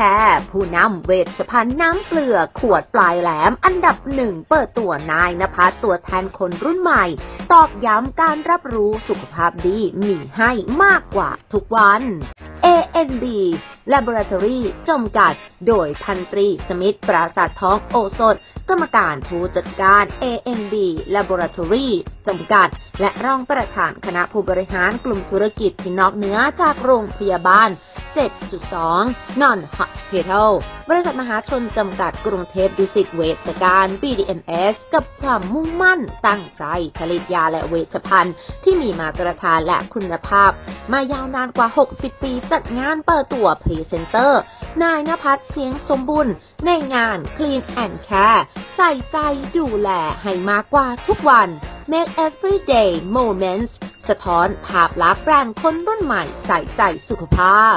Care ผู้นำเวชภัณฑ์น้ำเกลือขวดปลายแหลมอันดับ1เปิดตัวนายณภัสตัวแทนคนรุ่นใหม่ตอกย้ำการรับรู้สุขภาพดีมีให้มากกว่าทุกวัน ANB Laboratory จำกัดโดยพันตรีสมิทธิ์ปราสาททองโอสถกรรมการผู้จัดการ ANB Laboratory จำกัดและรองประธานคณะผู้บริหารกลุ่มธุรกิจที่นอกเหนือจากโรงพยาบาล 7.2 Non Hospital บริษัทมหาชนจำกัดกรุงเทพดุสิตเวชการ BDMS กับความมุ่งมั่นตั้งใจผลิตยาและเวชภัณฑ์ที่มีมาตรฐานและคุณภาพมายาวนานกว่า 60 ปีจัดงานเปิดตัวพรีเซนเตอร์นายณภัสเสียงสมบุญในงาน Clean and Care ใส่ใจดูแลให้มากกว่าทุกวัน Make Everyday Moments สะท้อนภาพลักษณ์แบรนด์คนรุ่นใหม่ใส่ใจสุขภาพ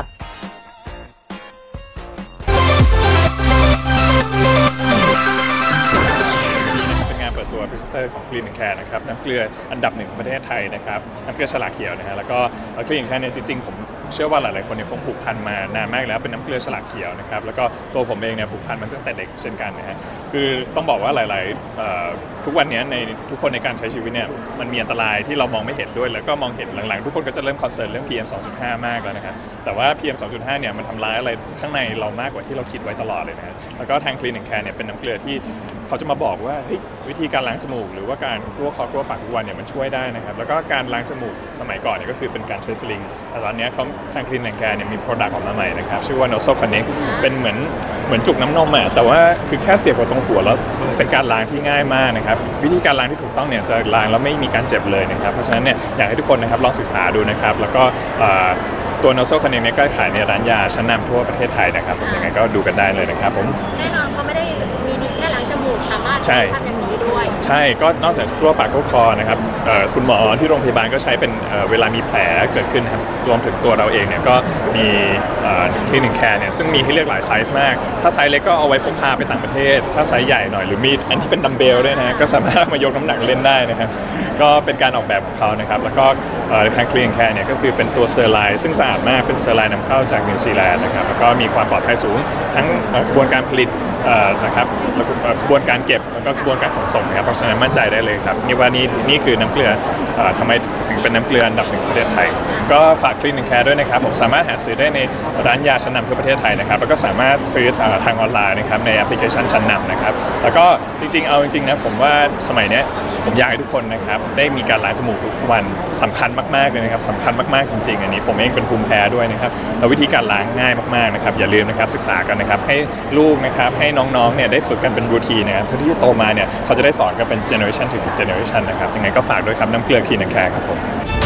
เปิดตัวพรีเซนเตอร์ของ Clean and Care นะครับน้ำเกลืออันดับ1ของประเทศไทยนะครับน้ำเกลือฉลากเขียวนะฮะแล้วก็ Clean and Care เนี่ยจริงๆผมเชื่อว่าหลายๆคนเนี่ยคงผูกพันมานานมากแล้วเป็นน้ำเกลือฉลากเขียวนะครับแล้วก็ตัวผมเองเนี่ยผูกพันมาตั้งแต่เด็กเช่นกันนะฮะคือต้องบอกว่าหลายๆทุกวันนี้ในทุกคนในการใช้ชีวิตเนี่ยมันมีอันตรายที่เรามองไม่เห็นด้วยแล้วก็มองเห็นหลังๆทุกคนก็จะเริ่มคอนเซิร์นเรื่อง PM 2.5 มากแล้วนะครับแต่ว่า PM 2.5 เนี่ยมันทำร้ายอะไรข้างในเรามากกว่าที่เราคิดไว้ตลอดเลยนะแล้วก็ทาง Clean and Care เนี่ยเป็นน้ำเกลือที่เขาจะมาบอกว่าวิธีการล้างจมูกหรือว่าการกลั้วคอกลั้วปากทุกวันเนี่ยมันช่วยได้นะครับแล้วก็การล้างจมูกสมัยก่อนเนี่ยก็คือเป็นการใช้สลิงแต่ตอนนี้เขาทาง Clean and Care เนี่ยมี product ออกมาใหม่นะครับชื่อว่า Nozzle Connect เป็นเหมือนจุกน้ำนมอ่ะแต่ว่าคือแค่เสียบกับตรงหัวแล้วเป็นการล้างที่ง่ายมากนะครับวิธีการล้างที่ถูกต้องเนี่ยจะล้างแล้วไม่มีการเจ็บเลยนะครับเพราะฉะนั้นเนี่ยอยากให้ทุกคนนะครับลองศึกษาดูนะครับแล้วก็ตัว Nozzle Connect เนี่ยก็ขายในร้านยาชั้นนำทั่วประเทศไทยนะครับยังไงก็ดูกันได้เลยนะครับผมแน่นอนเขาไม่ได้มีดีแค่ล้างจมูกสามารถทำอย่างนี้ด้วยใช่ก็นอกจากกลั้วปากกลั้วคอนะครับคุณหมอที่โรงพยาบาลก็ใช้เป็นเวลามีแผลเกิดขึ้นครับรวมถึงตัวเราเองเนี่ยก็มีClean and Careเนี่ยซึ่งมีให้เลือกหลายไซส์มากถ้าไซส์เล็กก็เอาไว้พกพาไปต่างประเทศถ้าไซส์ใหญ่หน่อยหรือมีอันที่เป็นดัมเบลด้วยนะก็สามารถมายกน้ำหนักเล่นได้นะครับก็เป็นการออกแบบของเขานะครับแล้วก็ทาง Clean and Care เนี่ยก็คือเป็นตัวสเตอร์ไลน์ซึ่งสะอาดมากเป็นสเตอร์ไลน์นำเข้าจากนิวซีแลนด์นะครับแล้วก็มีความปลอดภัยสูงทั้งกระบวนการผลิตนะครับกระบวนการเก็บแล้วก็กระบวนการขนส่งนะครับเพราะฉะนั้นมั่นใจได้เลยครับนี่คือน้ำเกลือทำไมถึงเป็นน้ำเกลืออันดับ1ของประเทศไทยก็ฝาก Clean and Care ด้วยนะครับผมสามารถหาซื้อได้ในร้านยาชั้นนำทั่วประเทศไทยนะครับแล้วก็สามารถซื้อทางออนไลน์นะครับในแอปพลิเคชันชั้นนำนะครับแล้วก็จริงๆนะผมว่าสมัยนี้ผมอยากให้ทุกคนนะครับได้มีการล้างจมูกทุกวันสำคัญมากๆเลยนะครับสำคัญมากๆจริงๆอันนี้ผมเองเป็นภูมิแพ้ด้วยนะครับแล้ววิธีการล้างง่ายมากๆนะครับอย่าลืมนะครับศึกษากันนะครับให้ลูกนะครับให้น้องๆเนี่ยได้ฝึกกันเป็นรูทีนนะครับเพื่อที่จะโตมาเนี่ยเขาจะได้สอนกันเป็นเจเนอเรชันถึงเจเนอเรชันนะครับยังไงก็ฝากด้วยครับน้ำเกลือ Clean and Care ครับผม